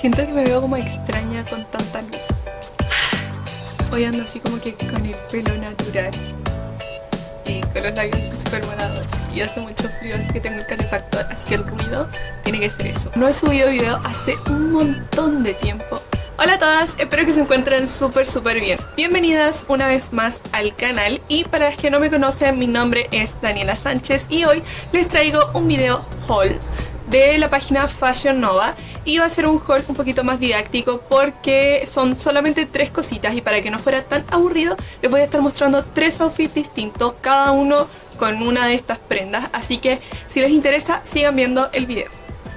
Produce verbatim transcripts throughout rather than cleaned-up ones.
Siento que me veo como extraña con tanta luz. Hoy ando así como que con el pelo natural y con los labios súper morados y hace mucho frío, así que tengo el calefactor, así que el ruido tiene que ser eso. No he subido video hace un montón de tiempo. Hola a todas, espero que se encuentren súper súper bien. Bienvenidas una vez más al canal y para las que no me conocen, mi nombre es Daniela Sánchez y hoy les traigo un video haul de la página Fashion Nova y va a ser un haul un poquito más didáctico porque son solamente tres cositas y para que no fuera tan aburrido les voy a estar mostrando tres outfits distintos, cada uno con una de estas prendas, así que si les interesa sigan viendo el video.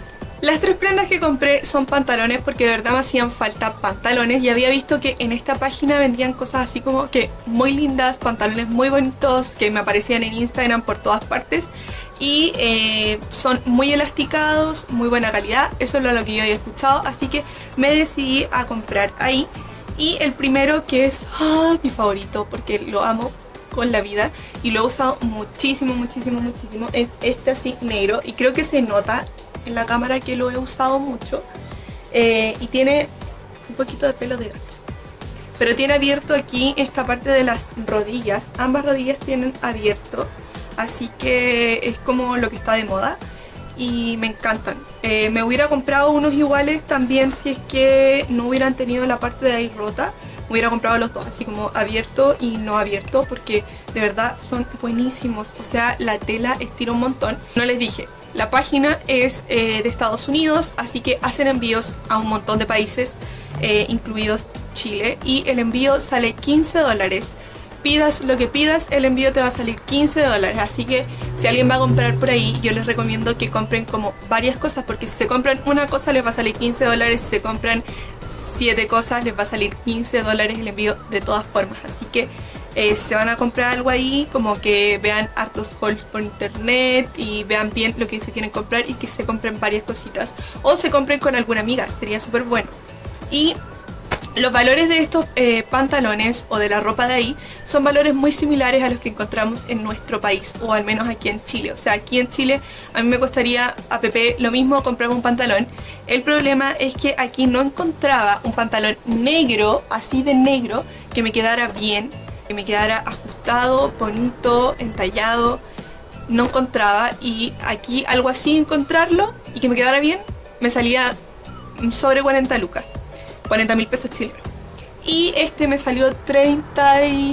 Las tres prendas que compré son pantalones porque de verdad me hacían falta pantalones y había visto que en esta página vendían cosas así como que muy lindas, pantalones muy bonitos que me aparecían en Instagram por todas partes y eh, son muy elasticados, muy buena calidad, eso es lo que yo había escuchado, así que me decidí a comprar ahí. Y el primero, que es ah, mi favorito porque lo amo con la vida y lo he usado muchísimo, muchísimo, muchísimo, es este así negro y creo que se nota en la cámara que lo he usado mucho, eh, y tiene un poquito de pelo de gato, pero tiene abierto aquí esta parte de las rodillas, ambas rodillas tienen abierto, así que es como lo que está de moda y me encantan. Eh, me hubiera comprado unos iguales también si es que no hubieran tenido la parte de ahí rota, me hubiera comprado los dos, así como abierto y no abierto, porque de verdad son buenísimos, o sea la tela estira un montón. No les dije, la página es eh, de Estados Unidos, así que hacen envíos a un montón de países, eh, incluidos Chile, y el envío sale quince dólares. Pidas lo que pidas, el envío te va a salir quince dólares, así que si alguien va a comprar por ahí, yo les recomiendo que compren como varias cosas, porque si se compran una cosa les va a salir quince dólares, si se compran siete cosas les va a salir quince dólares el envío de todas formas, así que Eh, si se van a comprar algo ahí, como que vean hartos hauls por internet y vean bien lo que se quieren comprar y que se compren varias cositas o se compren con alguna amiga, sería súper bueno. Y los valores de estos eh, pantalones o de la ropa de ahí son valores muy similares a los que encontramos en nuestro país, o al menos aquí en Chile. O sea, aquí en Chile a mí me costaría a Pepe lo mismo comprarme un pantalón. El problema es que aquí no encontraba un pantalón negro, así de negro, que me quedara bien, que me quedara ajustado, bonito, entallado, no encontraba, y aquí algo así encontrarlo y que me quedara bien me salía sobre cuarenta lucas, cuarenta mil pesos chilenos, y este me salió treinta y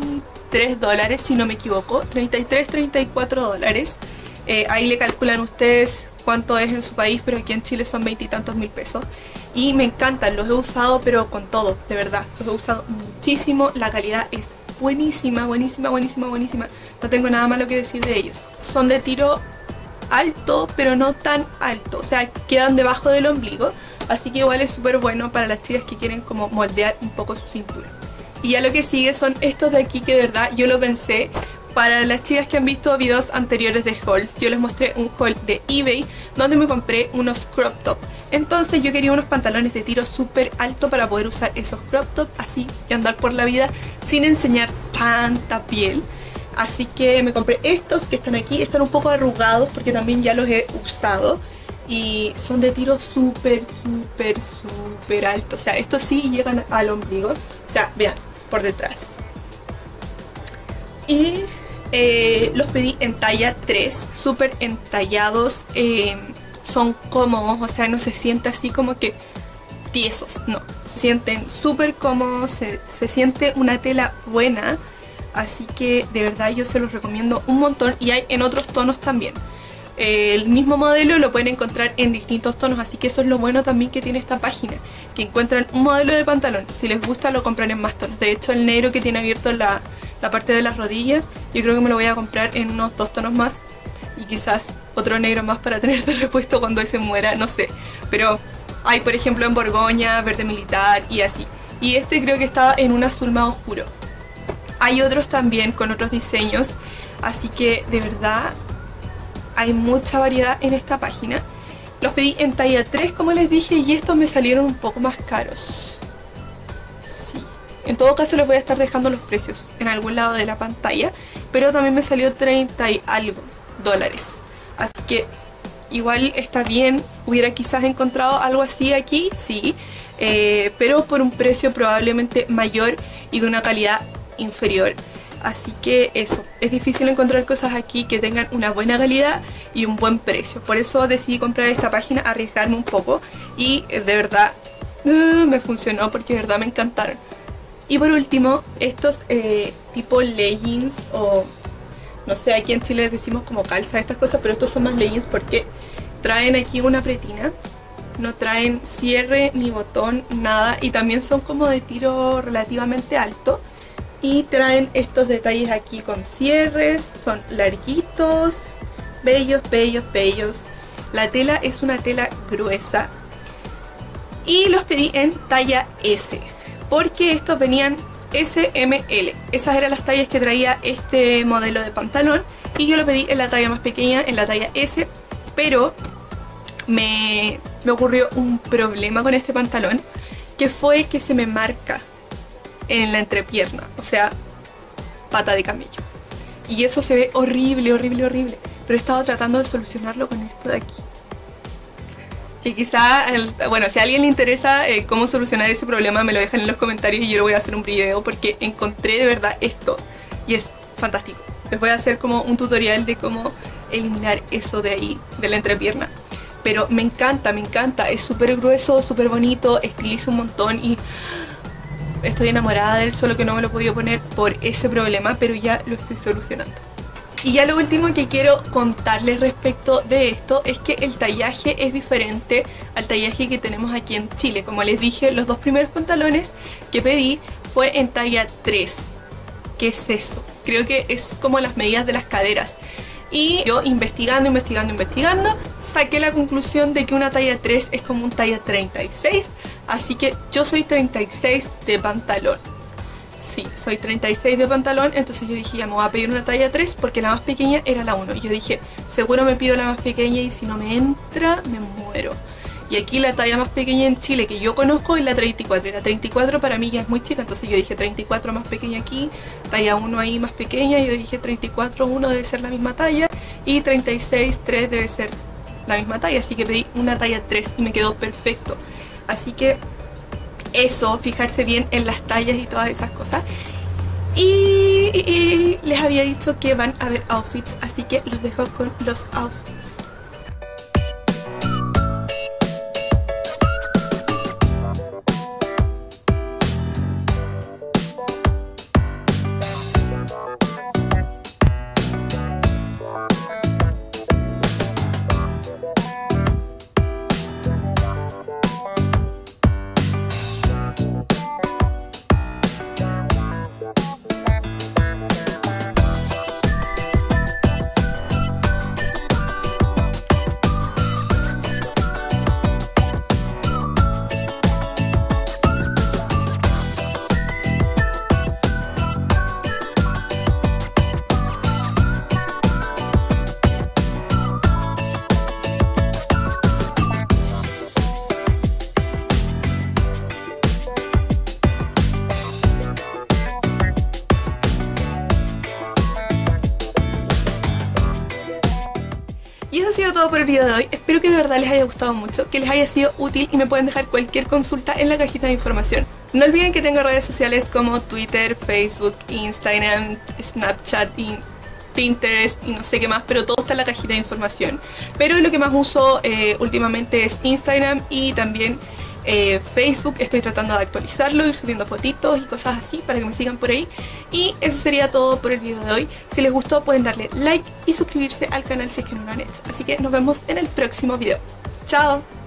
tres dólares si no me equivoco, treinta y tres, treinta y cuatro dólares, eh, ahí le calculan ustedes cuánto es en su país, pero aquí en Chile son veintitantos mil pesos. Y me encantan, los he usado pero con todo, de verdad, los he usado muchísimo, la calidad es buenísima, buenísima, buenísima, buenísima, no tengo nada malo que decir de ellos. Son de tiro alto, pero no tan alto, o sea, quedan debajo del ombligo, así que igual es súper bueno para las chicas que quieren como moldear un poco su cintura. Y ya lo que sigue son estos de aquí, que de verdad yo lo pensé. Para las chicas que han visto videos anteriores de hauls, yo les mostré un haul de eBay donde me compré unos crop top. Entonces yo quería unos pantalones de tiro súper alto para poder usar esos crop top así y andar por la vida sin enseñar tanta piel. Así que me compré estos que están aquí, están un poco arrugados porque también ya los he usado. Y son de tiro súper, súper, súper alto. O sea, estos sí llegan al ombligo. O sea, vean, por detrás. Y eh, los pedí en talla tres, súper entallados, eh, son cómodos, o sea, no se siente así como que tiesos, no, se sienten súper cómodos, se, se siente una tela buena, así que de verdad yo se los recomiendo un montón y hay en otros tonos también. El mismo modelo lo pueden encontrar en distintos tonos, así que eso es lo bueno también que tiene esta página, que encuentran un modelo de pantalón, si les gusta lo compran en más tonos. De hecho el negro que tiene abierto la, la parte de las rodillas, yo creo que me lo voy a comprar en unos dos tonos más y quizás otro negro más para tener de repuesto cuando ese muera, no sé, pero hay por ejemplo en borgoña, verde militar y así, y este creo que estaba en un azul más oscuro. Hay otros también con otros diseños, así que de verdad hay mucha variedad en esta página. Los pedí en talla tres, como les dije, y estos me salieron un poco más caros. Sí. En todo caso les voy a estar dejando los precios en algún lado de la pantalla, pero también me salió treinta y algo dólares. Así que igual está bien. Hubiera quizás encontrado algo así aquí, sí, eh, pero por un precio probablemente mayor y de una calidad inferior. Así que eso, es difícil encontrar cosas aquí que tengan una buena calidad y un buen precio. Por eso decidí comprar esta página, arriesgarme un poco, y de verdad uh, me funcionó porque de verdad me encantaron. Y por último, estos eh, tipo leggings, o no sé, aquí en Chile decimos como calza, estas cosas, pero estos son más leggings porque traen aquí una pretina, no traen cierre ni botón, nada, y también son como de tiro relativamente alto. Y traen estos detalles aquí con cierres, son larguitos, bellos, bellos, bellos. La tela es una tela gruesa. Y los pedí en talla ese, porque estos venían ese, eme, ele. Esas eran las tallas que traía este modelo de pantalón. Y yo lo pedí en la talla más pequeña, en la talla ese. Pero me, me ocurrió un problema con este pantalón, que fue que se me marca en la entrepierna, o sea, pata de camello, y eso se ve horrible, horrible, horrible, pero he estado tratando de solucionarlo con esto de aquí, que quizá, el, bueno, si a alguien le interesa eh, cómo solucionar ese problema, me lo dejan en los comentarios y yo lo voy a hacer un video, porque encontré de verdad esto y es fantástico. Les voy a hacer como un tutorial de cómo eliminar eso de ahí, de la entrepierna. Pero me encanta, me encanta, es súper grueso, súper bonito, estiliza un montón y estoy enamorada de él, solo que no me lo he podido poner por ese problema, pero ya lo estoy solucionando. Y ya lo último que quiero contarles respecto de esto es que el tallaje es diferente al tallaje que tenemos aquí en Chile. Como les dije, los dos primeros pantalones que pedí fue en talla tres. ¿Qué es eso? Creo que es como las medidas de las caderas. Y yo investigando, investigando, investigando, saqué la conclusión de que una talla tres es como un talla treinta y seis. Así que yo soy treinta y seis de pantalón. Sí, soy treinta y seis de pantalón. Entonces yo dije, ya me voy a pedir una talla tres porque la más pequeña era la uno. Y yo dije, seguro me pido la más pequeña y si no me entra, me muero. Y aquí la talla más pequeña en Chile que yo conozco es la treinta y cuatro. Y la treinta y cuatro para mí ya es muy chica. Entonces yo dije treinta y cuatro más pequeña aquí, talla uno ahí más pequeña. Y yo dije treinta y cuatro uno debe ser la misma talla. Y treinta y seis tres debe ser la misma talla. Así que pedí una talla tres y me quedó perfecto. Así que eso, fijarse bien en las tallas y todas esas cosas. Y, y, y les había dicho que van a ver outfits, así que los dejo con los outfits. Y eso ha sido todo por el video de hoy. Espero que de verdad les haya gustado mucho, que les haya sido útil y me pueden dejar cualquier consulta en la cajita de información. No olviden que tengo redes sociales como Twitter, Facebook, Instagram, Snapchat y Pinterest y no sé qué más, pero todo está en la cajita de información. Pero lo que más uso eh, últimamente es Instagram y también eh, Facebook. Estoy tratando de actualizarlo, ir subiendo fotitos y cosas así para que me sigan por ahí. Y eso sería todo por el video de hoy. Si les gustó pueden darle like y suscribirse al canal si es que no lo han hecho. Así que nos vemos en el próximo video. ¡Chao!